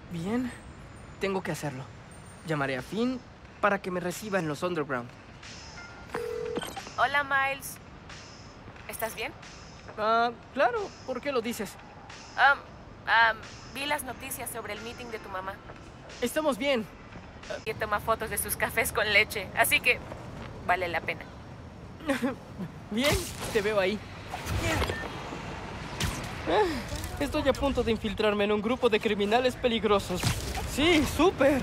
Bien, tengo que hacerlo. Llamaré a Finn para que me reciba en los Underground. Hola, Miles. ¿Estás bien? Claro, ¿por qué lo dices? Vi las noticias sobre el meeting de tu mamá. Estamos bien. Y toma fotos de sus cafés con leche, así que vale la pena. Bien, te veo ahí. Estoy a punto de infiltrarme en un grupo de criminales peligrosos. Sí, súper.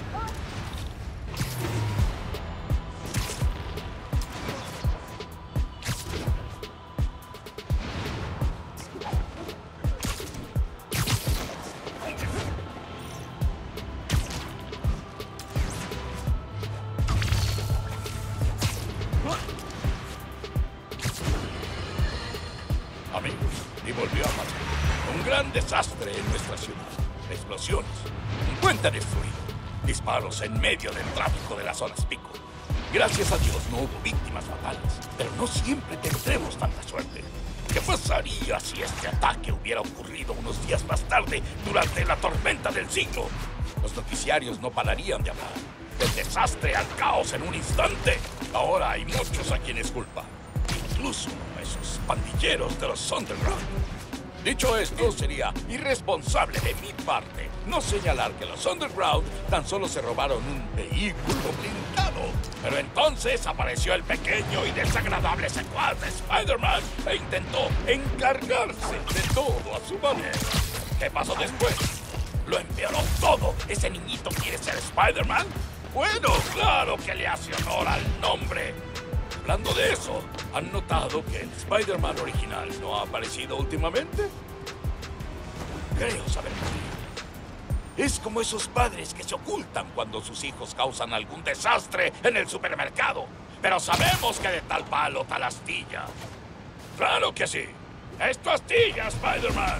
Amigos, y volvió a pasar. Un gran desastre en nuestra ciudad. Explosiones, un puente destruido, disparos en medio del tráfico de las horas pico. Gracias a Dios no hubo víctimas fatales, pero no siempre tendremos tanta suerte. ¿Qué pasaría si este ataque hubiera ocurrido unos días más tarde durante la tormenta del siglo? Los noticiarios no pararían de hablar. Del desastre al caos en un instante. Ahora hay muchos a quienes culpar. Incluso esos pandilleros de los Underground. Dicho esto, sería irresponsable de mi parte no señalar que los Underground tan solo se robaron un vehículo blindado. Pero entonces apareció el pequeño y desagradable secuaz de Spider-Man e intentó encargarse de todo a su manera. ¿Qué pasó después? Lo empeoró todo. ¿Ese niñito quiere ser Spider-Man? Bueno, claro que le hace honor al nombre. Hablando de eso, ¿han notado que el Spider-Man original no ha aparecido últimamente? Creo saber por qué. Es como esos padres que se ocultan cuando sus hijos causan algún desastre en el supermercado. Pero sabemos que de tal palo, tal astilla. ¡Claro que sí! ¡Es tu astilla, Spider-Man!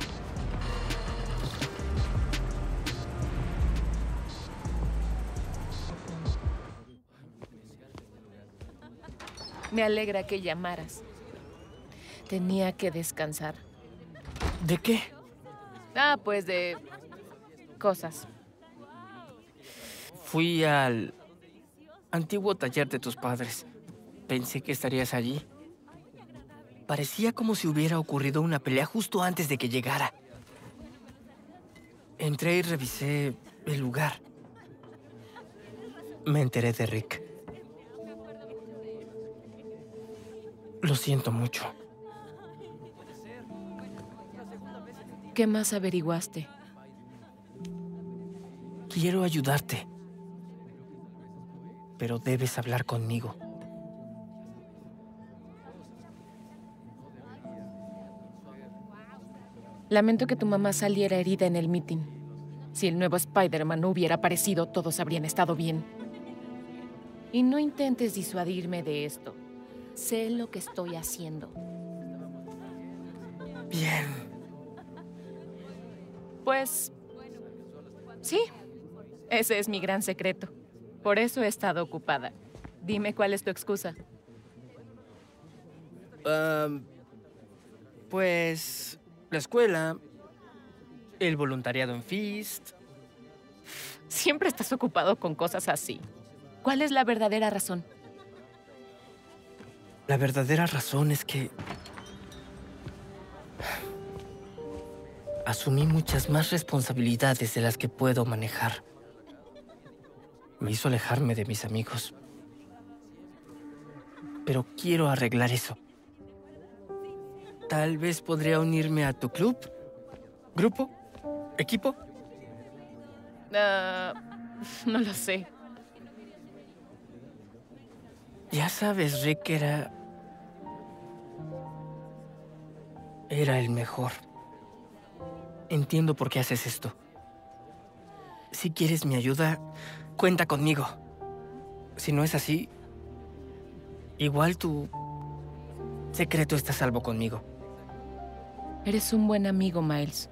Me alegra que llamaras. Tenía que descansar. ¿De qué? Pues de cosas. Fui al antiguo taller de tus padres. Pensé que estarías allí. Parecía como si hubiera ocurrido una pelea justo antes de que llegara. Entré y revisé el lugar. Me enteré de Rick. Lo siento mucho. ¿Qué más averiguaste? Quiero ayudarte. Pero debes hablar conmigo. Lamento que tu mamá saliera herida en el meeting. Si el nuevo Spider-Man no hubiera aparecido, todos habrían estado bien. Y no intentes disuadirme de esto. Sé lo que estoy haciendo. Bien. Pues... sí. Ese es mi gran secreto. Por eso he estado ocupada. Dime cuál es tu excusa. Pues... la escuela... el voluntariado en Feast... Siempre estás ocupado con cosas así. ¿Cuál es la verdadera razón? La verdadera razón es que... asumí muchas más responsabilidades de las que puedo manejar. Me hizo alejarme de mis amigos. Pero quiero arreglar eso. Tal vez podría unirme a tu club, grupo, equipo. No lo sé. Ya sabes, Rick era el mejor. Entiendo por qué haces esto. Si quieres mi ayuda, cuenta conmigo. Si no es así, igual tu secreto está a salvo conmigo. Eres un buen amigo, Miles.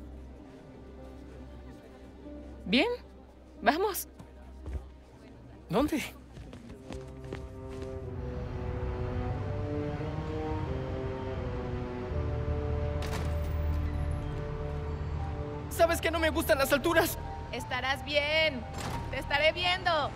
Bien, vamos. ¿Dónde? ¿Sabes que no me gustan las alturas? Estarás bien. Te estaré viendo.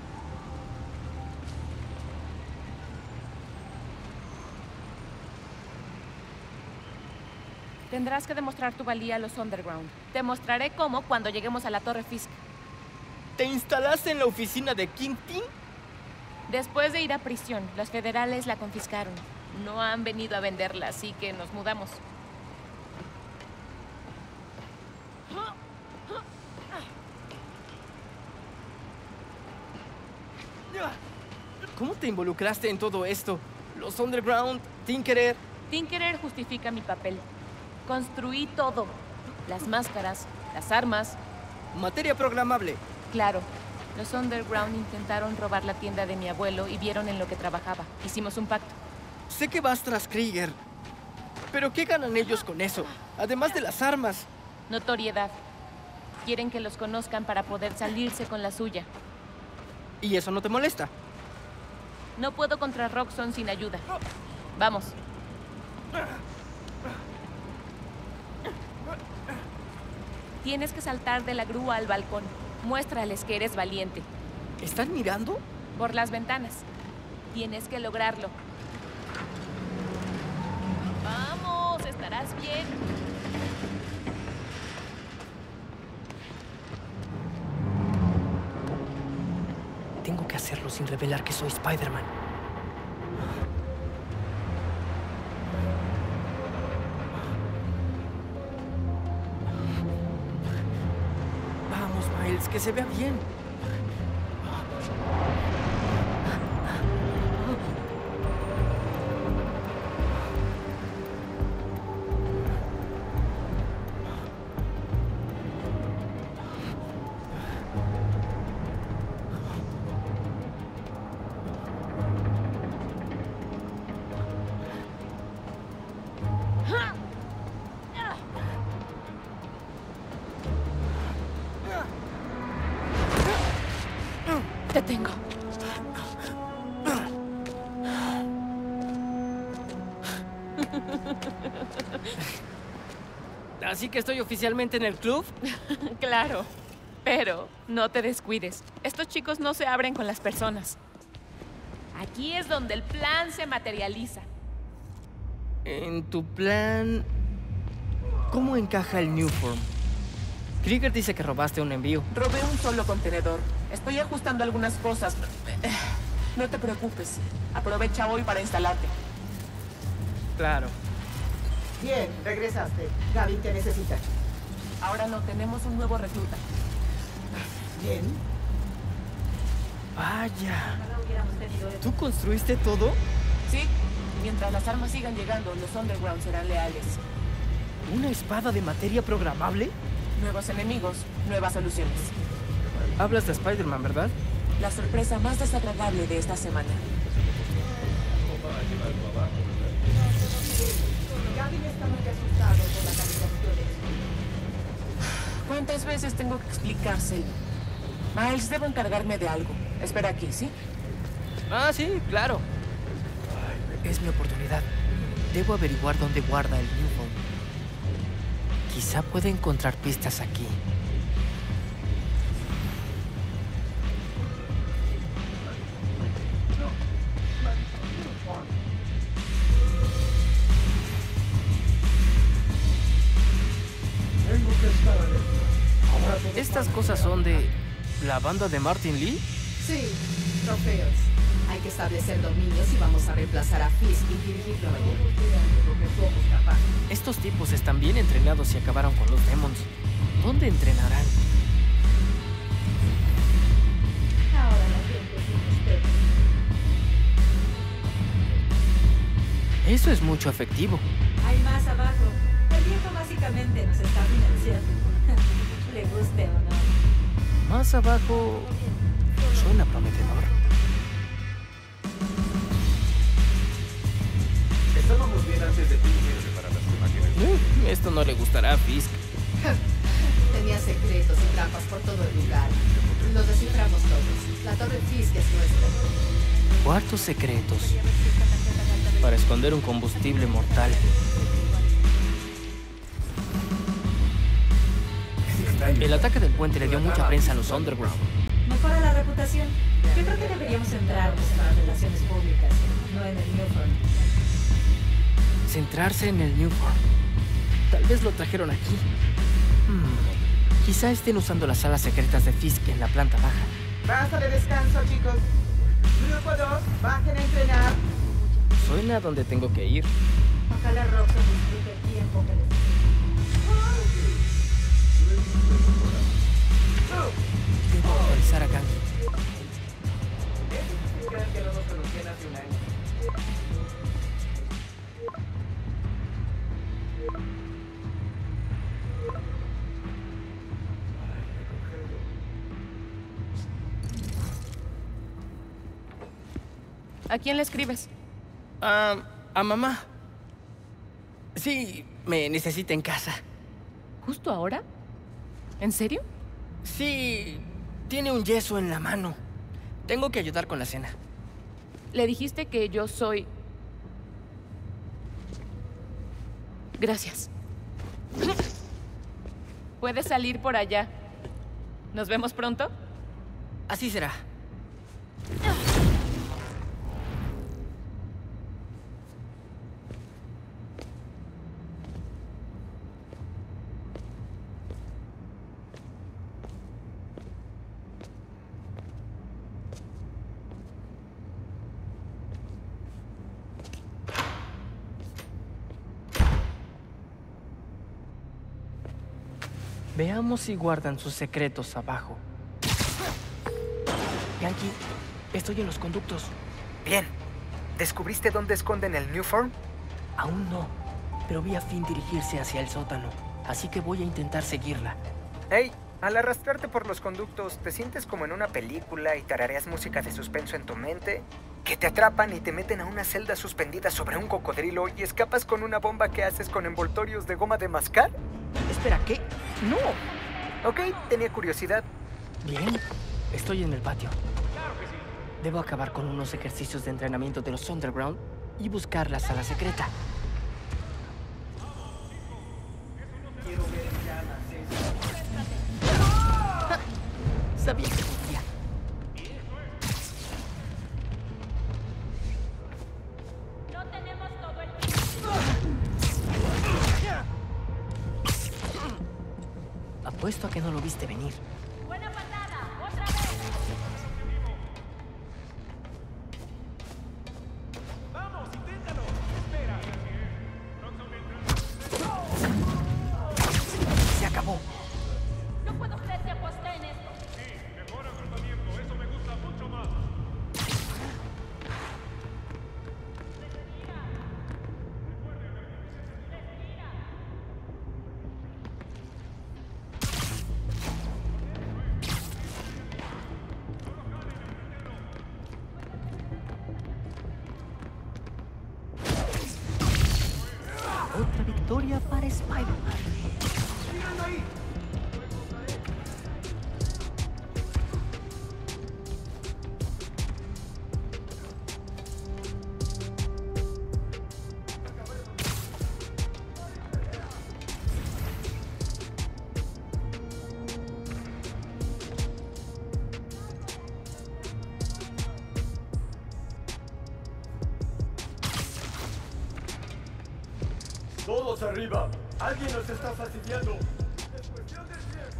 Tendrás que demostrar tu valía a los Underground. Te mostraré cómo cuando lleguemos a la Torre Fisk. ¿Te instalaste en la oficina de Kingpin? Después de ir a prisión, los federales la confiscaron. No han venido a venderla, así que nos mudamos. ¿Cómo te involucraste en todo esto? Los Underground, Tinkerer... Tinkerer justifica mi papel. Construí todo. Las máscaras, las armas. Materia programable. Claro. Los Underground intentaron robar la tienda de mi abuelo y vieron en lo que trabajaba. Hicimos un pacto. Sé que vas tras Krieger. ¿Pero qué ganan ellos con eso? Además de las armas. Notoriedad. Quieren que los conozcan para poder salirse con la suya. ¿Y eso no te molesta? No puedo contra Roxxon sin ayuda. Vamos. Tienes que saltar de la grúa al balcón. Muéstrales que eres valiente. ¿Están mirando? Por las ventanas. Tienes que lograrlo. ¡Vamos! Estarás bien. Tengo que hacerlo sin revelar que soy Spider-Man. Vamos, Miles, que se vea bien. Te tengo. ¿Así que estoy oficialmente en el club? Claro. Pero no te descuides. Estos chicos no se abren con las personas. Aquí es donde el plan se materializa. En tu plan... ¿Cómo encaja el Newform? Krieger dice que robaste un envío. Robé un solo contenedor. Estoy ajustando algunas cosas. No te preocupes. Aprovecha hoy para instalarte. Claro. Bien, regresaste. Gaby, ¿qué necesitas? Ahora no, tenemos un nuevo recluta. Bien. Vaya. ¿Tú construiste todo? Sí, mientras las armas sigan llegando, los Underground serán leales. ¿Una espada de materia programable? Nuevos enemigos, nuevas soluciones. Hablas de Spider-Man, ¿verdad? La sorpresa más desagradable de esta semana. Gaby está muy asustado por la calificación. ¿Cuántas veces tengo que explicárselo? Miles, debo encargarme de algo. Espera aquí, ¿sí? Ah, sí, claro. Es mi oportunidad. Debo averiguar dónde guarda el Newform. Quizá pueda encontrar pistas aquí. ¿Estas cosas son de la banda de Martin Lee? Sí, trofeos. Hay que establecer dominios y vamos a reemplazar a Fisk y dirigirlo allá. Estos tipos están bien entrenados y acabaron con los Demons. ¿Dónde entrenarán? Ahora la gente sin respeto. Eso es mucho efectivo. Hay más abajo. El viejo básicamente nos está financiando. Le guste o no. Más abajo suena prometedor. Estábamos bien antes de ti, para las imágenes. Esto no le gustará a Fisk. Tenía secretos y trampas por todo el lugar. Los desciframos todos. La Torre Fisk es nuestra. Cuartos secretos. Para esconder un combustible mortal. Está El ataque del puente le dio mucha prensa a los Underground. Mejora la reputación. Yo creo que deberíamos centrarnos en las relaciones públicas, no en el Newform. Centrarse en el Newform. Tal vez lo trajeron aquí. Quizá estén usando las salas secretas de Fisk en la planta baja. Basta de descanso, chicos. Grupo 2, bajen a entrenar. Suena a donde tengo que ir. Ojalá Roxxon disfrute el tiempo que les Debo localizar a Ganke. Creen que no nos conocían hace un año. ¿A quién le escribes? A mamá. Sí, me necesita en casa. ¿Justo ahora? ¿En serio? Sí, tiene un yeso en la mano. Tengo que ayudar con la cena. Le dijiste que yo soy... Gracias. Puedes salir por allá. ¿Nos vemos pronto? Así será. Veamos si guardan sus secretos abajo. Ganke, estoy en los conductos. Bien. ¿Descubriste dónde esconden el Newform? Aún no, pero vi a Finn dirigirse hacia el sótano, así que voy a intentar seguirla. Hey, al arrastrarte por los conductos, ¿te sientes como en una película y tarareas música de suspenso en tu mente? ¿Que te atrapan y te meten a una celda suspendida sobre un cocodrilo y escapas con una bomba que haces con envoltorios de goma de mascar? Espera, ¿qué? ¡No! Ok, tenía curiosidad. Bien, estoy en el patio. Debo acabar con unos ejercicios de entrenamiento de los Underground y buscar la sala secreta. Sabía que podía. No tenemos todo el Apuesto a que no lo viste venir. Buena patada, otra vez. ¡Vamos, inténtalo! ¡Espera! Se acabó. No puedo creer que aposté en esto. Mejor agrupamiento, eso me gusta mucho más. Otra victoria para Spider-Man. ¡Todos arriba! ¡Alguien nos está fastidiando! ¡Es cuestión de tiempo!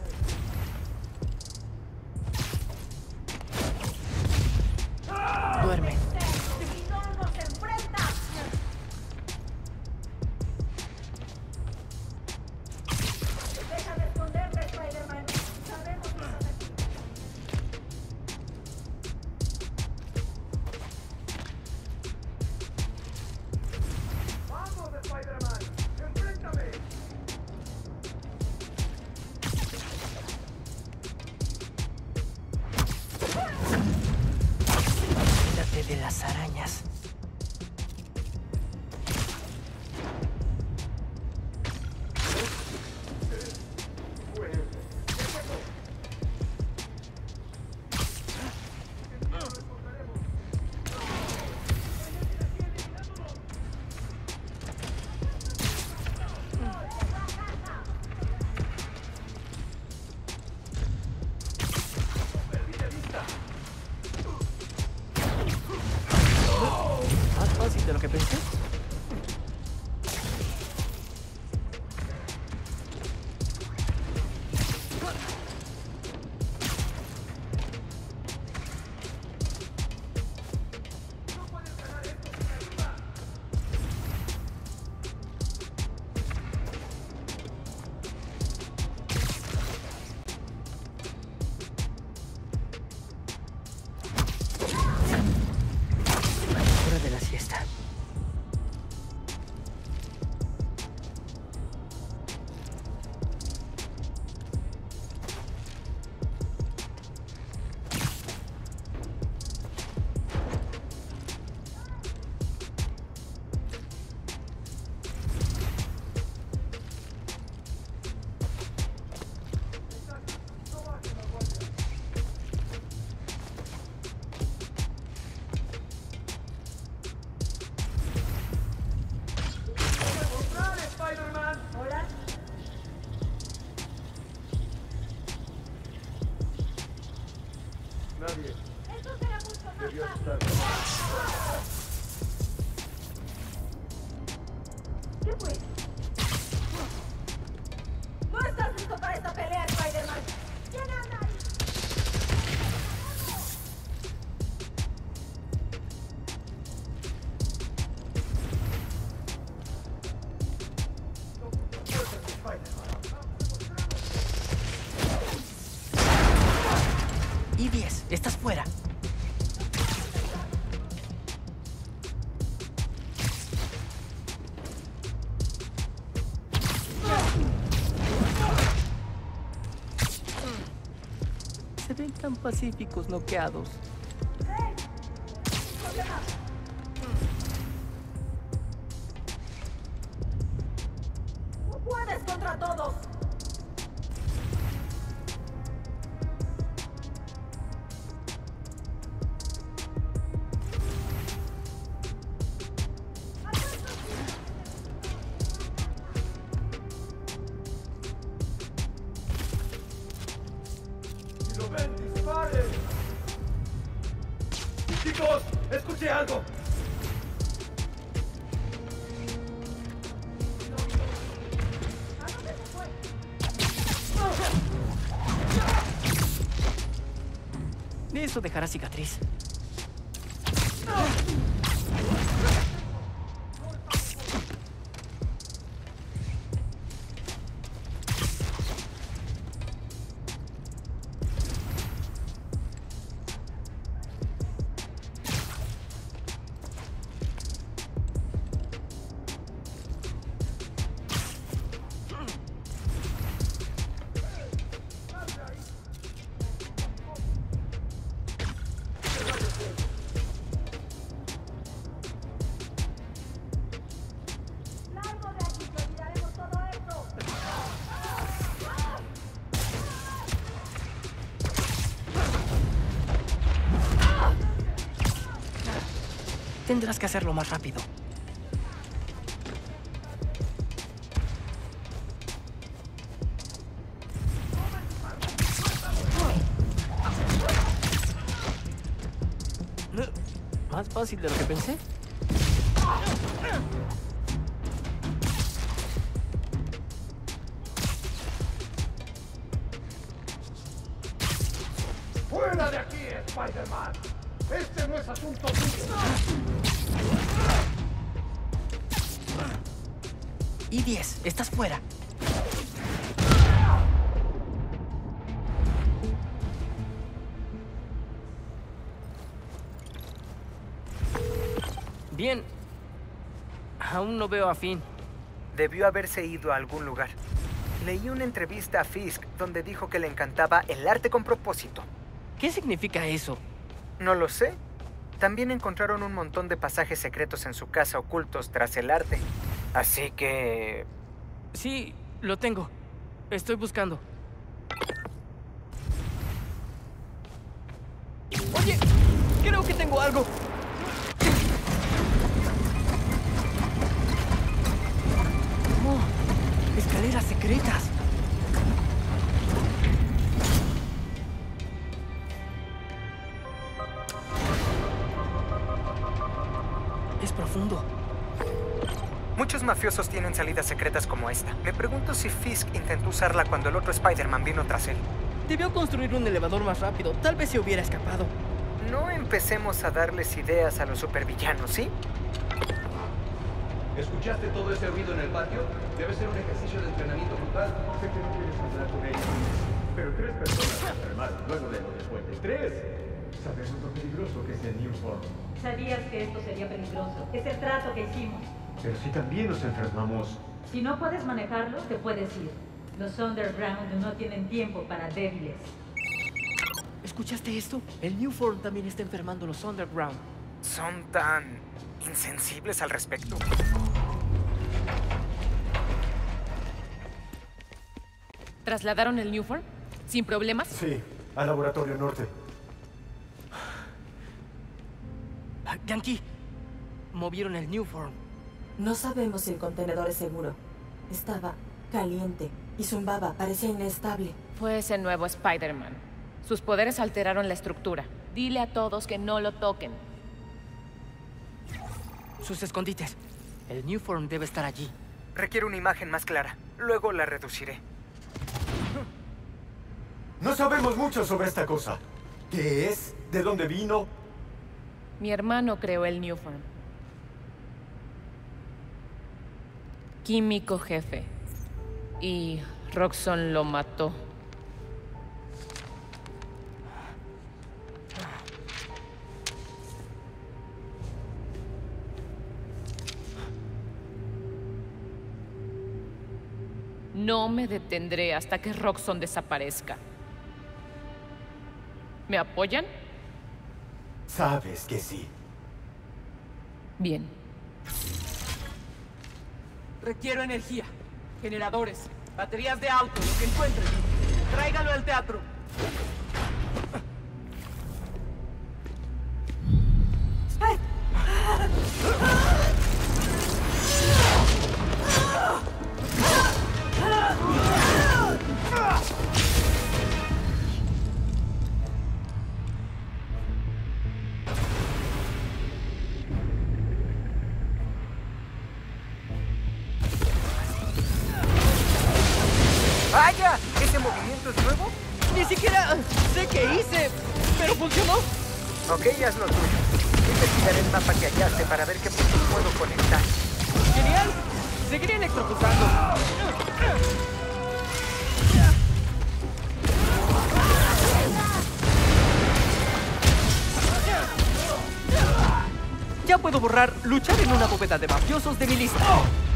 Duerme. ¡Tritón nos enfrenta! Deja de esconderte, Spider-Man. Sabemos que estás aquí. ¡Vamos, Spider-Man! ¡Enfréntame! Cuídate de las arañas. Hora de la siesta. Nadie. Debió estar. ¿Qué fue? No estás listo para esta pelea, Spider-Man. ¿Quién anda ahí? Y 10, estás fuera. Se ven tan pacíficos noqueados. ¡No puedes contra todos! ¡Si lo ven, disparen! ¡Chicos! ¡Escuché algo! Eso dejará cicatriz. ¡Largo de aquí, que olvidaremos todo esto! Tendrás que hacerlo más rápido. Más fácil de lo que pensé. ¡Fuera de aquí, Spider-Man! ¡Este no es asunto tuyo! Y 10, estás fuera. Bien. Aún no veo a Finn. Debió haberse ido a algún lugar. Leí una entrevista a Fisk donde dijo que le encantaba el arte con propósito. ¿Qué significa eso? No lo sé. También encontraron un montón de pasajes secretos en su casa ocultos tras el arte. Así que... Sí, lo tengo. Estoy buscando. Oye, creo que tengo algo. Oh, escaleras secretas. Es profundo. Muchos mafiosos tienen salidas secretas como esta. Me pregunto si Fisk intentó usarla cuando el otro Spider-Man vino tras él. Debió construir un elevador más rápido. Tal vez se hubiera escapado. No empecemos a darles ideas a los supervillanos, ¿sí? ¿Escuchaste todo ese ruido en el patio? Debe ser un ejercicio de entrenamiento brutal. Sé que no quieres hablar con ellos, pero 3 personas se enfermaron luego de lo del puente. ¡3! Sabemos lo peligroso que es el Newport. Sabías que esto sería peligroso. Es el trato que hicimos. Pero si también nos enfermamos. Si no puedes manejarlo, te puedes ir. Los Underground no tienen tiempo para débiles. ¿Escuchaste esto? El Newform también está enfermando a los Underground. Son tan insensibles al respecto. ¿Trasladaron el Newform? ¿Sin problemas? Sí, al laboratorio norte. Yankee, movieron el Newform. No sabemos si el contenedor es seguro. Estaba caliente y zumbaba, parecía inestable. Fue ese nuevo Spider-Man. Sus poderes alteraron la estructura. Dile a todos que no lo toquen. Sus escondites. El Newform debe estar allí. Requiere una imagen más clara. Luego la reduciré. No sabemos mucho sobre esta cosa. ¿Qué es? ¿De dónde vino? Mi hermano creó el Newform. Químico jefe. Y Roxxon lo mató. No me detendré hasta que Roxxon desaparezca. ¿Me apoyan? Sabes que sí. Bien. Requiero energía. Generadores, baterías de auto, lo que encuentren. Tráigalo al teatro. ¡Vaya! ¿Ese movimiento es nuevo? Ni siquiera sé qué hice, pero funcionó. Ok, haz lo tuyo. Investigaré el mapa que hallaste para ver qué puntos puedo conectar. ¡Genial! Seguiré electrocutando. Ya puedo borrar luchar en una bóveda de mafiosos de mi lista.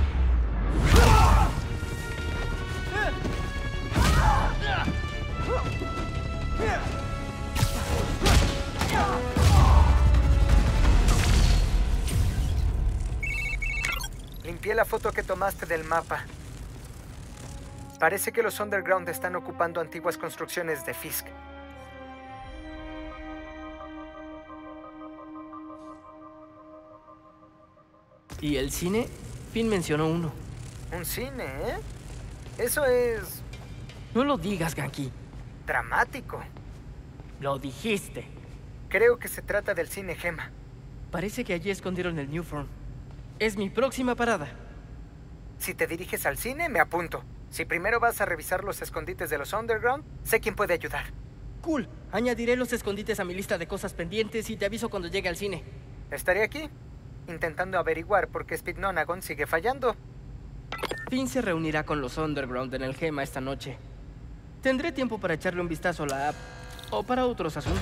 Limpié la foto que tomaste del mapa. Parece que los Underground están ocupando antiguas construcciones de Fisk. ¿Y el cine? Finn mencionó uno. ¿Un cine, eh? Eso es... No lo digas, Ganke. dramático. Lo dijiste. Creo que se trata del cine Gema. Parece que allí escondieron el Newform. Es mi próxima parada. Si te diriges al cine, me apunto. Si primero vas a revisar los escondites de los Underground, sé quién puede ayudar. Cool. Añadiré los escondites a mi lista de cosas pendientes y te aviso cuando llegue al cine. Estaré aquí, intentando averiguar por qué Speed Nonagon sigue fallando. Finn se reunirá con los Underground en el Gema esta noche. Tendré tiempo para echarle un vistazo a la app o para otros asuntos.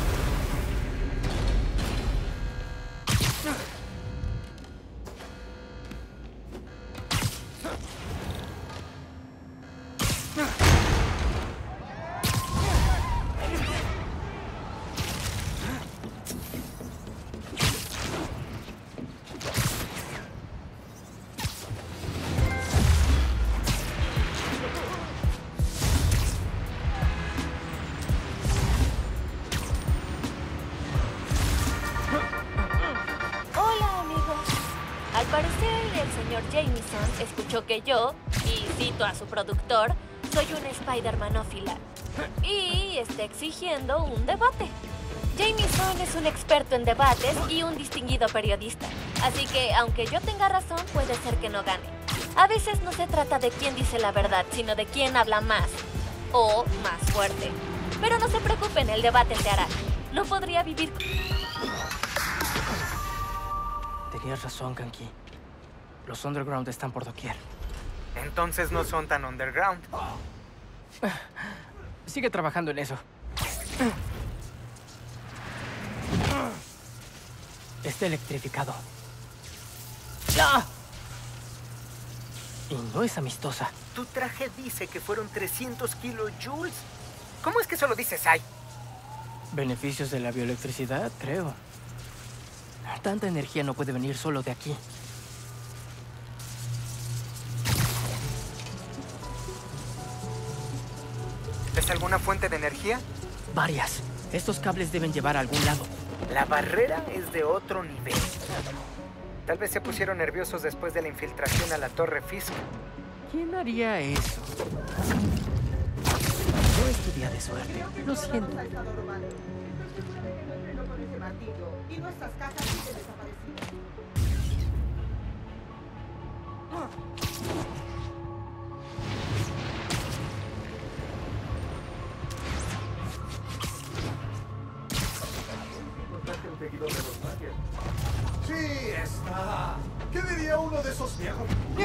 Jameson escuchó que yo, y cito a su productor, soy una Spider-Manófila y está exigiendo un debate. Jameson es un experto en debates y un distinguido periodista. Así que, aunque yo tenga razón, puede ser que no gane. A veces no se trata de quién dice la verdad, sino de quién habla más. O más fuerte. Pero no se preocupen, el debate se hará. No podría vivir... Tenías razón, Ganke. Los underground están por doquier. Entonces no son tan underground. Sigue trabajando en eso. Está electrificado. ¡Ah! Y no es amistosa. Tu traje dice que fueron 300 kilojoules. ¿Cómo es que solo dices ay? Beneficios de la bioelectricidad, creo. Tanta energía no puede venir solo de aquí. ¿Es alguna fuente de energía? Varias. Estos cables deben llevar a algún lado. La barrera es de otro nivel. Tal vez se pusieron nerviosos después de la infiltración a la Torre Fisk. ¿Quién haría eso? No es tu día de suerte. Lo siento. Y nuestras casas siguen desaparecidas. Sí, está. ¿Qué diría uno de esos viejos?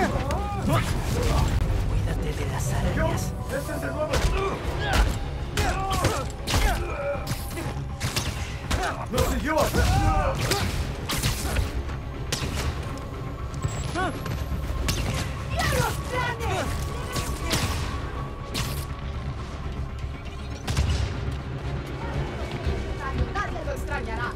Cuídate de las arañas. ¡Este es el nuevo! ¡Nos siguió! ¡Diablos grandes! Nadie lo extrañará.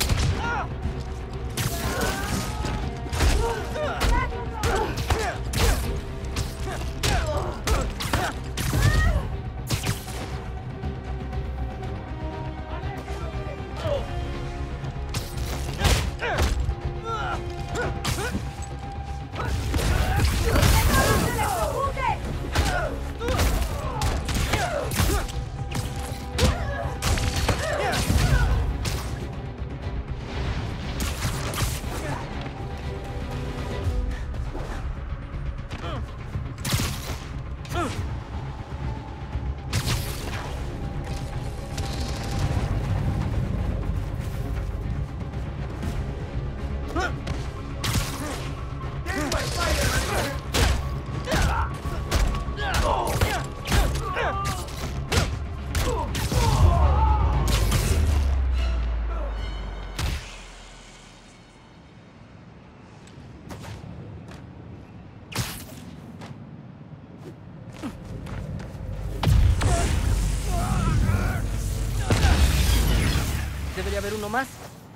¿Debería haber uno más?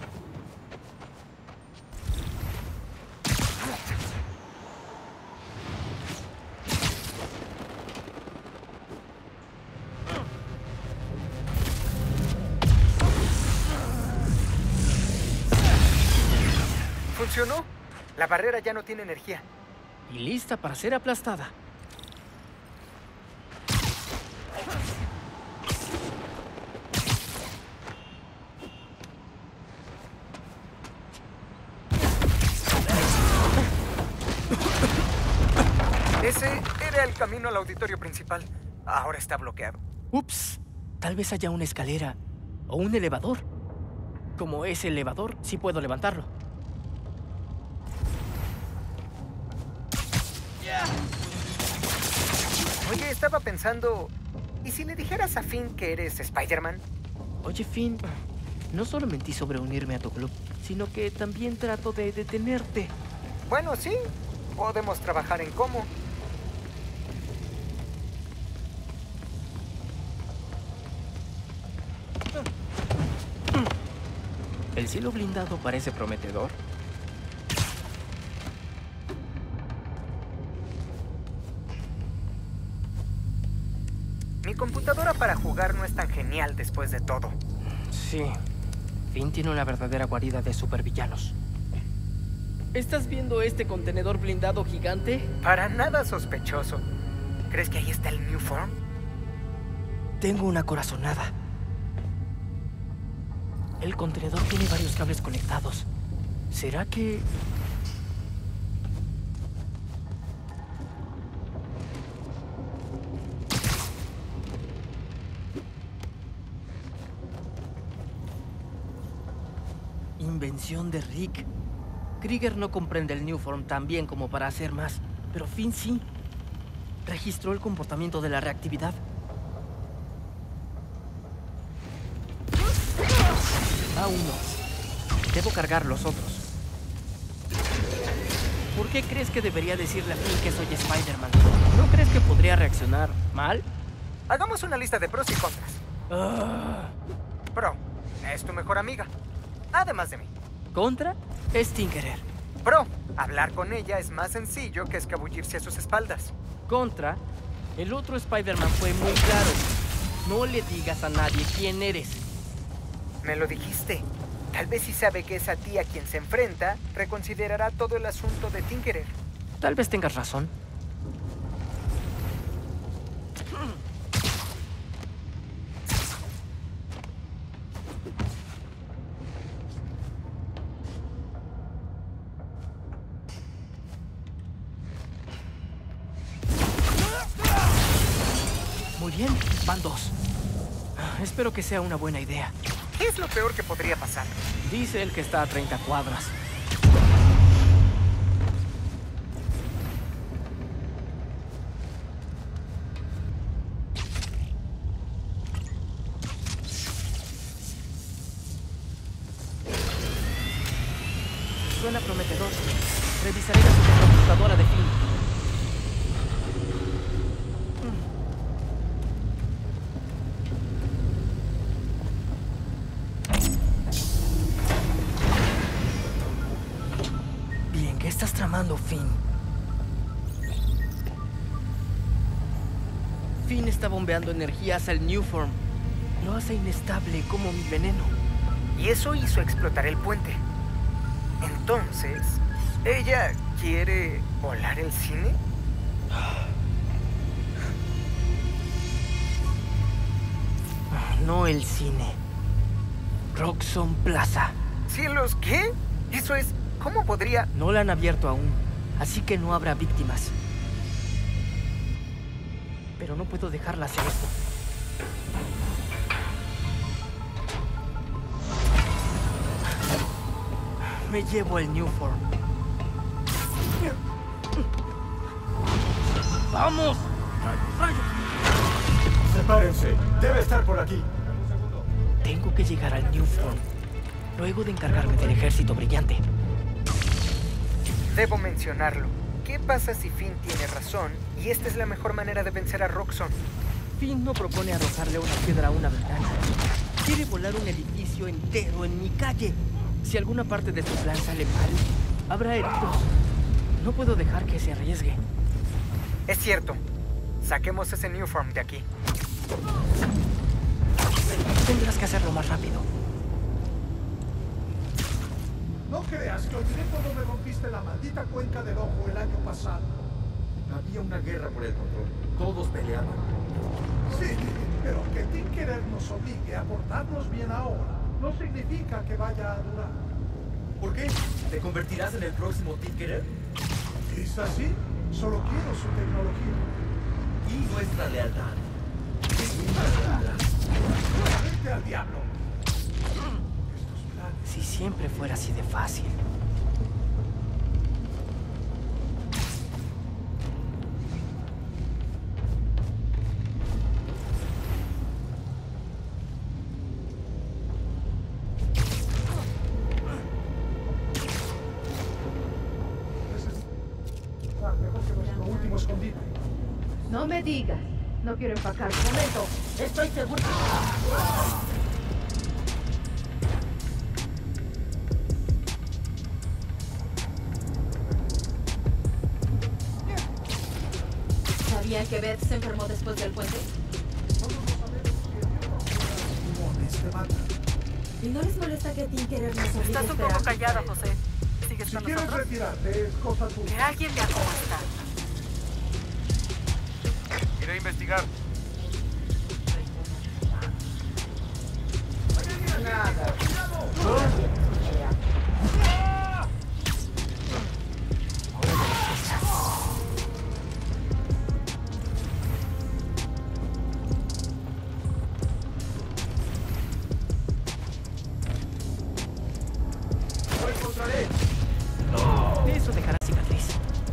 ¿Funcionó? La barrera ya no tiene energía. Y lista para ser aplastada. Ese era el camino al auditorio principal. Ahora está bloqueado. Ups. Tal vez haya una escalera o un elevador. Como ese elevador, sí puedo levantarlo. Oye, estaba pensando... ¿Y si le dijeras a Finn que eres Spider-Man? Oye, Finn, no solo mentí sobre unirme a tu club, sino que también trato de detenerte. Bueno, sí. Podemos trabajar en cómo. ¿El cielo blindado parece prometedor? Mi computadora para jugar no es tan genial después de todo. Sí. Finn tiene una verdadera guarida de supervillanos. ¿Estás viendo este contenedor blindado gigante? Para nada sospechoso. ¿Crees que ahí está el New Form? Tengo una corazonada. El contenedor tiene varios cables conectados. ¿Será que...? Invención de Rick. Krieger no comprende el Newform tan bien como para hacer más, pero Finn sí. Registró el comportamiento de la reactividad. Aún no. Debo cargar los otros. ¿Por qué crees que debería decirle a Finn que soy Spider-Man? ¿No crees que podría reaccionar mal? Hagamos una lista de pros y contras. Pro, es tu mejor amiga. Además de mí. ¿Contra? Es Tinkerer. Pro, hablar con ella es más sencillo que escabullirse a sus espaldas. Contra, el otro Spider-Man fue muy claro. No le digas a nadie quién eres. Me lo dijiste. Tal vez si sabe que es a ti a quien se enfrenta, reconsiderará todo el asunto de Tinkerer. Tal vez tengas razón. Muy bien, van 2. Espero que sea una buena idea. ¿Qué es lo peor que podría pasar? Dice el que está a 30 cuadras. Suena prometedor. Revisaré la supercomputadora de Finn. ¿Qué estás tramando, Finn? Finn está bombeando energía hacia el Newform. Lo hace inestable como mi veneno. Y eso hizo explotar el puente. Entonces, ¿ella quiere volar el cine? No el cine. Roxxon Plaza. ¿Cielos qué? Eso es... ¿Cómo podría...? No la han abierto aún, así que no habrá víctimas. Pero no puedo dejarla hacer esto. Me llevo el Newform. ¡Vamos! Sepárense. Debe estar por aquí. Tengo que llegar al Newform, luego de encargarme del ejército brillante. Debo mencionarlo. ¿Qué pasa si Finn tiene razón y esta es la mejor manera de vencer a Roxxon? Finn no propone arrojarle una piedra a una ventana. Quiere volar un edificio entero en mi calle. Si alguna parte de su plan sale mal, habrá heridos. No puedo dejar que se arriesgue. Es cierto. Saquemos ese Newform de aquí. Tendrás que hacerlo más rápido. No creas que olvidé cuando me rompiste la maldita cuenca del ojo el año pasado. Había una guerra por el control. Todos peleaban. Sí, pero que Tinkerer nos obligue a portarnos bien ahora no significa que vaya a durar. ¿Por qué? ¿Te convertirás en el próximo Tinkerer? Quizás sí. Solo quiero su tecnología. Y nuestra lealtad. ¡Vete al diablo! Si siempre fuera así de fácil. Último escondite. No me digas. No quiero empacar. Un momento. Estoy seguro. ¿Sabían que Beth se enfermó después del puente? ¿Y no les molesta que Tinkerer nos obligue a Estás un poco callada, José. ¿Sigues Si con quieres nosotros? retirarte, es cosa tuya. Que alguien vea cómo está. Iré a investigar. Nada. encontraré. Eso dejará cicatriz.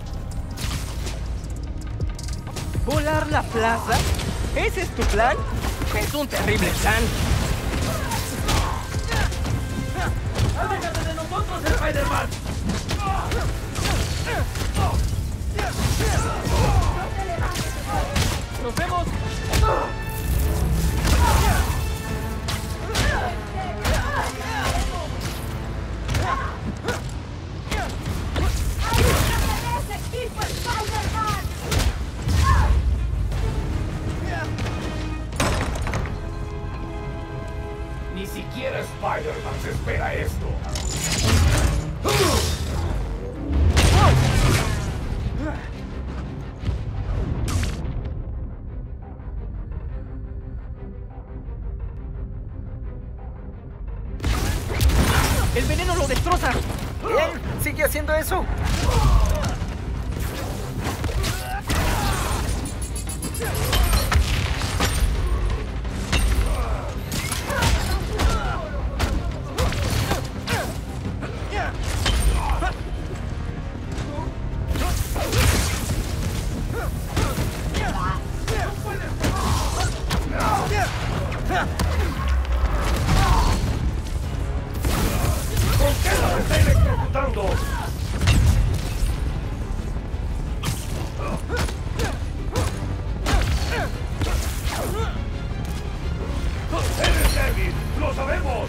¿Volar la plaza? ¿Ese es tu plan? Es un terrible plan. ¡Aléjate de nosotros, Spider-Man! ¡Nos vemos! Ni siquiera Spider-Man se espera esto. ¡El veneno lo destroza! Bien, sigue haciendo eso. ¿Por qué lo está electrocutando? ¡Eres débil! ¡Lo sabemos!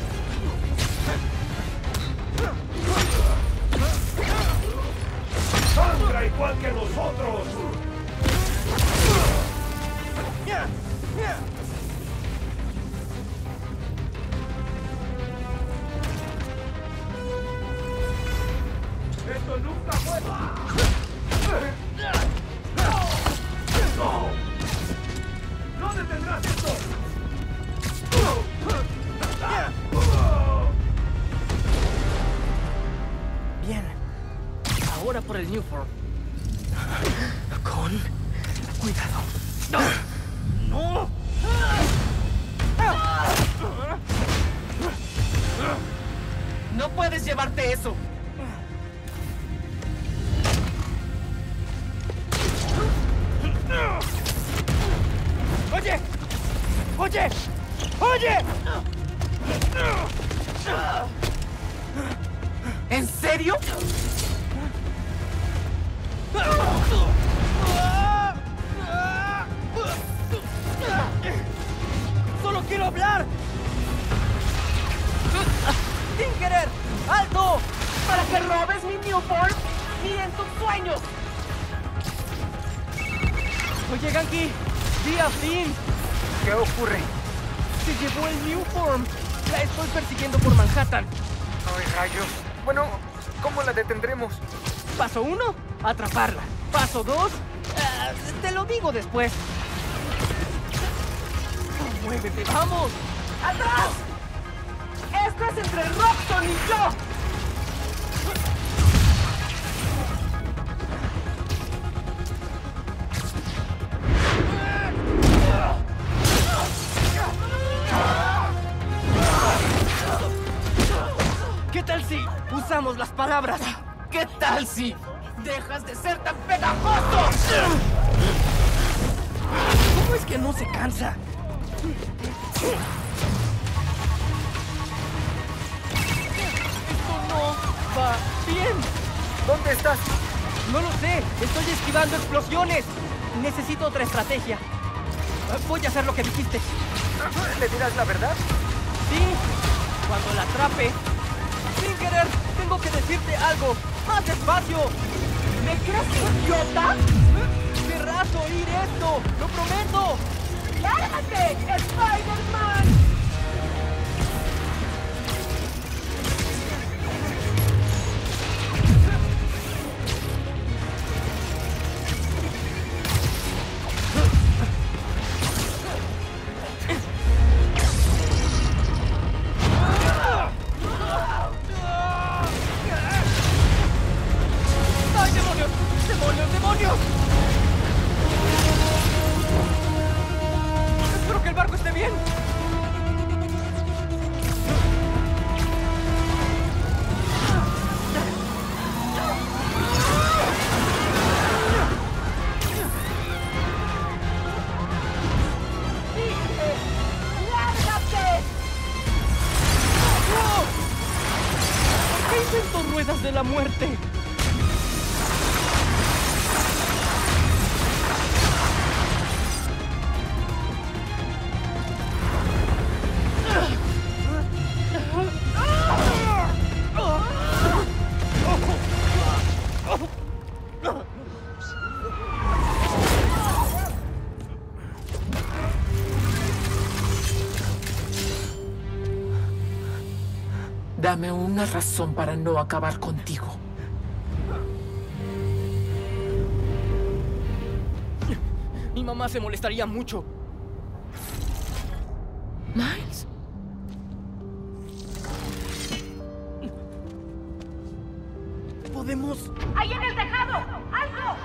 ¡Sangra igual que nosotros! ¡Esto nunca fue! ¡No detendrás esto! Bien. Ahora por el New Form. Con cuidado. ¡No! ¡No! No puedes llevarte eso. ¡Oye! ¡Oye! ¡Oye! ¿En serio? ¡Solo quiero hablar! ¡Tinkerer! ¡Alto! ¿Para que robes mi Newport? ¡Ni en tus sueños! Oye, Ganke, vi a Finn. ¿Qué ocurre? Se llevó el New Form. La estoy persiguiendo por Manhattan. Ay, rayos. Bueno, ¿cómo la detendremos? Paso 1, atraparla. Paso 2, te lo digo después. ¡Muévete, vamos! ¡Atrás! ¡Esto es entre Roxxon y yo! ¿Qué tal si usamos las palabras? ¿Qué tal si dejas de ser tan pegajoso? ¿Cómo es que no se cansa? Esto no va bien. ¿Dónde estás? No lo sé. Estoy esquivando explosiones. Necesito otra estrategia. Voy a hacer lo que dijiste. ¿Le dirás la verdad? Sí. Cuando la atrape. Tinkerer, tengo que decirte algo. ¡Más despacio! ¿Me crees idiota? ¡Querrás oír esto! ¡Lo prometo! ¡Lárgate, Spider-Man! ¡Ay, demonios! ¡Demonios, demonios! Espero que el barco esté bien. ruedas de la muerte. Dame una razón para no acabar contigo. Mi mamá se molestaría mucho. Miles. Podemos... ¡Ahí en el tejado! ¡Alto!